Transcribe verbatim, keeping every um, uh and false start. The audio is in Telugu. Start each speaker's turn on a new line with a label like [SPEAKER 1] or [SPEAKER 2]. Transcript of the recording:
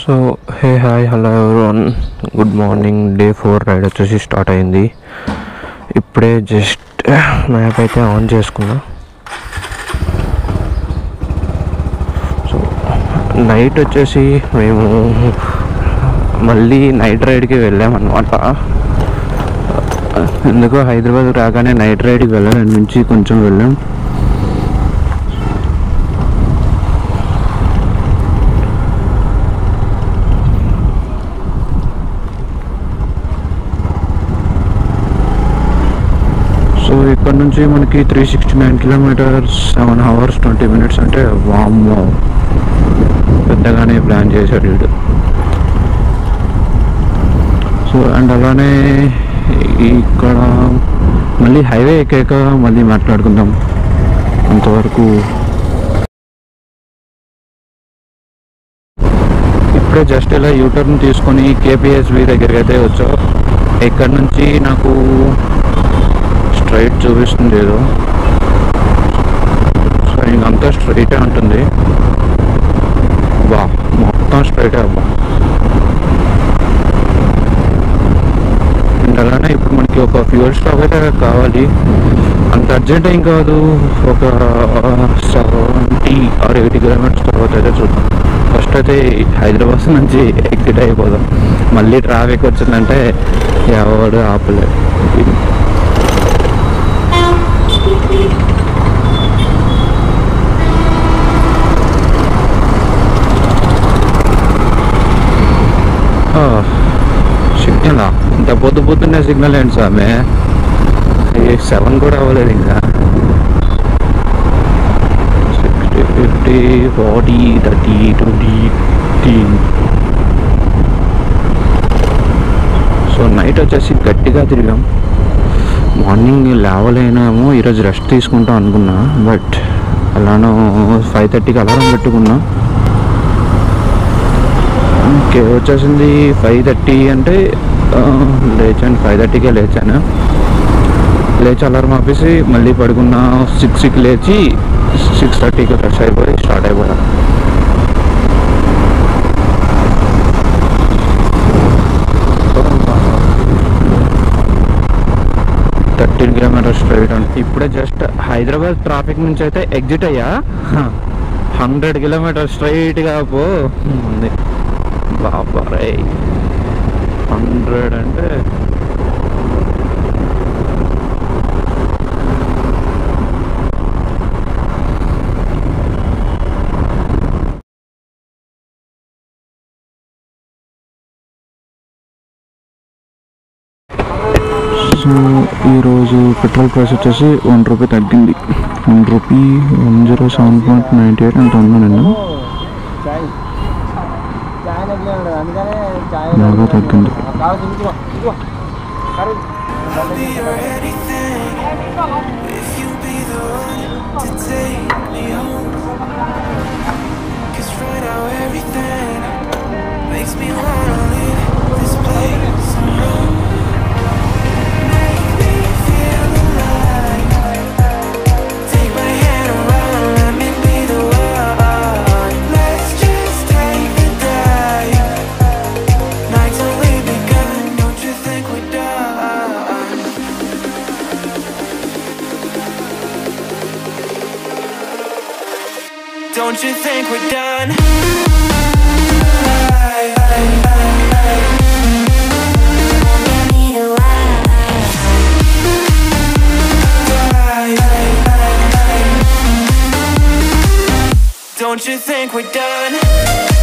[SPEAKER 1] So hey hi hello everyone, good morning. Day four ride వచ్చేసి స్టార్ట్ అయింది. ఇప్పుడే జస్ట్ మ్యాప్ అయితే ఆన్ చేసుకున్నా. సో నైట్ వచ్చేసి మేము మళ్ళీ నైట్ రైడ్కి వెళ్ళామన్నమాట. ఎందుకో హైదరాబాద్ రాగానే నైట్ రైడ్కి వెళ్ళాలని నుంచి కొంచెం వెళ్ళాం. సో ఇక్కడ నుంచి మనకి three sixty nine kilometres seven hours twenty minutes అంటే వామ్మో, పెద్దగానే ప్లాన్ చేశాడు వీడు. సో అండ్ అలానే ఇక్కడ మళ్ళీ హైవే ఎక్కాక మళ్ళీ మాట్లాడుకుందాం. అంతవరకు ఇప్పుడే జస్ట్ ఇలా యూటర్న్ తీసుకొని కేపీఎస్బి దగ్గరికి అయితే వచ్చా. ఇక్కడ నుంచి నాకు స్ట్రైట్ చూపిస్తుంది ఏదో. సో ఇంకంతా స్ట్రైటే ఉంటుంది. బా మొత్తం స్ట్రైటే అబ్బా. అండ్ అలానే ఇప్పుడు మనకి ఒక ఫ్యూయల్ స్టాప్ అయితే కావాలి. అంత అర్జెంట్ ఏం కాదు. ఒక సెవెంటీ ఆర్ ఎయిటీ కిలోమీటర్స్ తర్వాత అయితే చూద్దాం. ఫస్ట్ అయితే హైదరాబాద్ నుంచి ఎగ్జిట్ అయిపోదాం. మళ్ళీ ట్రాఫిక్ వచ్చిందంటే ఎవడు ఆపలేదు. సిగ్నలా? ఇంత పొద్దు పొద్దున్నే సిగ్నల్ ఏంటి సామె? సెవెన్ కూడా అవ్వలేదు ఇంకా. Sixty fifty forty thirty twenty fifteen. So night వచ్చేసి గట్టిగా తిరిగాం. మార్నింగ్ లేవలేనాము, ఈరోజు రెస్ట్ తీసుకుంటాం అనుకున్నా. బట్ అలానో ఫైవ్ థర్టీకి అలారం పెట్టుకున్నా. ఓకే వచ్చేసింది ఫైవ్ థర్టీ అంటే లేచాను. ఫైవ్ థర్టీకే లేచాను. లేచి అలారం ఆపేసి మళ్ళీ పడుకున్నా. సిక్స్కి లేచి సిక్స్ థర్టీకి ఫ్రెష్ అయిపోయి స్టార్ట్ అయిపోయా. థర్టీన్ కిలోమీటర్స్ స్ట్రైట్ అండి. ఇప్పుడే జస్ట్ హైదరాబాద్ ట్రాఫిక్ నుంచి అయితే ఎగ్జిట్ అయ్యా. హండ్రెడ్ కిలోమీటర్స్ స్ట్రైట్గా పో ఉంది. బాబా రే, హండ్రెడ్ అంటే సో ఈరోజు పెట్రోల్ ప్రైస్ వచ్చేసి వన్ రూపీ తగ్గింది. One rupee one zero seven point ninety eight అంటే ఉన్నా నేను. బాగా తగ్గింది.
[SPEAKER 2] Don't you think we're done? Don't you think we're done?